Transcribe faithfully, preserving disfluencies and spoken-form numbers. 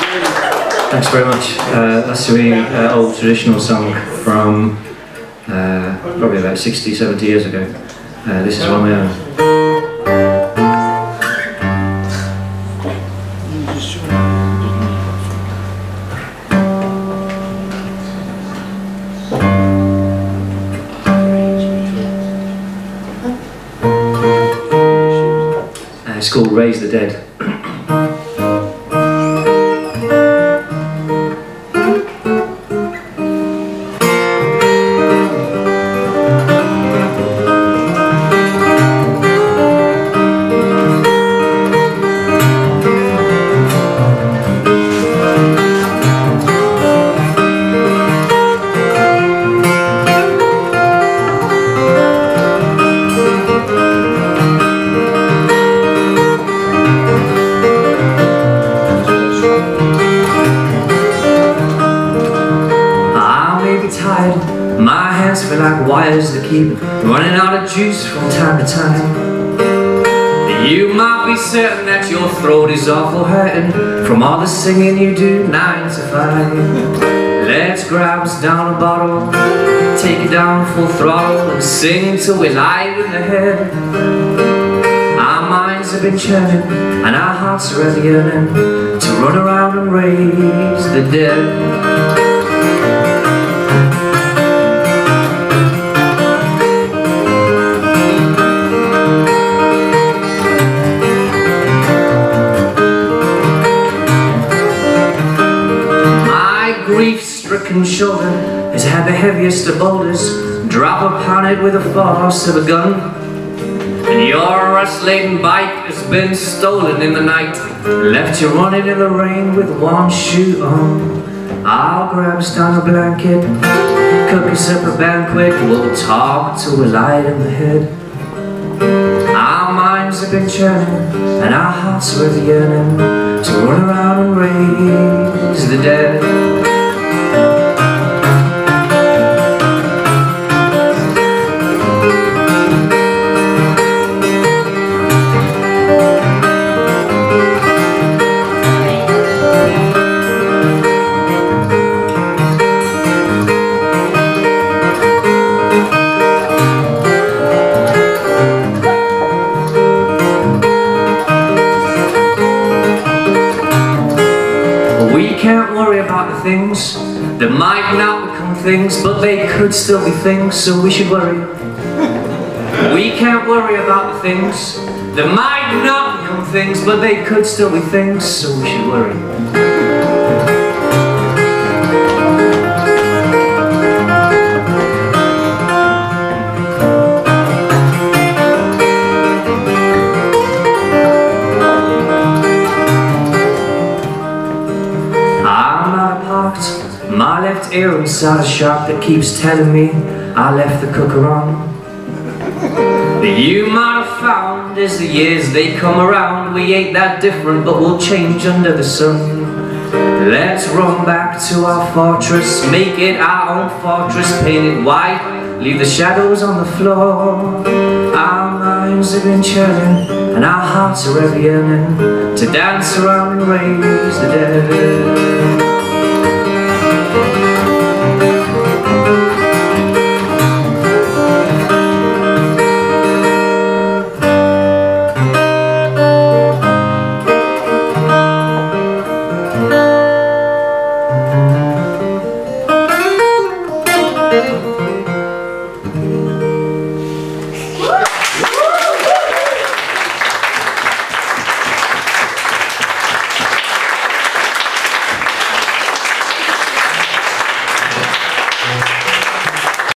Thanks very much. Uh, that's a really uh, old traditional song from uh, probably about sixty, seventy years ago. Uh, this is one of my own. Uh, it's called Raise the Dead. My hands feel like wires that keep running out of juice from time to time. You might be certain that your throat is awful hurting from all the singing you do nine to five. Let's grab us down a bottle, take it down full throttle, and sing till we're light in the head. Our minds have been churning and our hearts are ever yearning to run around and raise the dead. Grief-stricken shoulder has had the heaviest of boulders drop upon it with the force of a gun. And your rust-laden bike has been stolen in the night, left you running in the rain with one shoe on. I'll grab us down a blanket, cook us up a banquet, we'll talk till we're light in the head. Our minds have been churning and our hearts are ever yearning to run around and raise the dead. We can't worry about the things that might not become things, but they could still be things, so we should worry. We can't worry about the things that might not become things, but they could still be things, so we should worry. My left ear inside a shop that keeps telling me I left the cooker on. That you might have found as the years they come around, we ain't that different, but we'll change under the sun. Let's run back to our fortress, make it our own fortress, paint it white, leave the shadows on the floor. Our minds have been churning and our hearts are ever yearning to dance around and raise the dead.